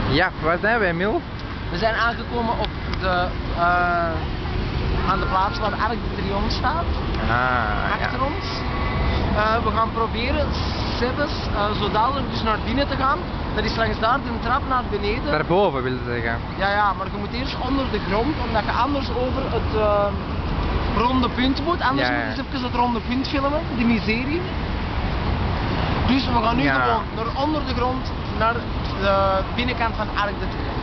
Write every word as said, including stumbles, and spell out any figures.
Ja, waar zijn wij, Mil? We zijn aangekomen op de, uh, aan de plaats waar Arc de Triomphe staat. Ah, Achter ja. ons. Uh, we gaan proberen zelfs uh, zo dadelijk dus naar binnen te gaan. Dat is langs daar de trap naar beneden. Daarboven wil je zeggen. Ja, ja, maar je moet eerst onder de grond, omdat je anders over het uh, ronde punt moet. Anders Ja, ja. moet je eens even het ronde punt filmen, de miserie. Dus we gaan nu Ja. gewoon naar onder de grond, naar de binnenkant van Arc de Triomphe.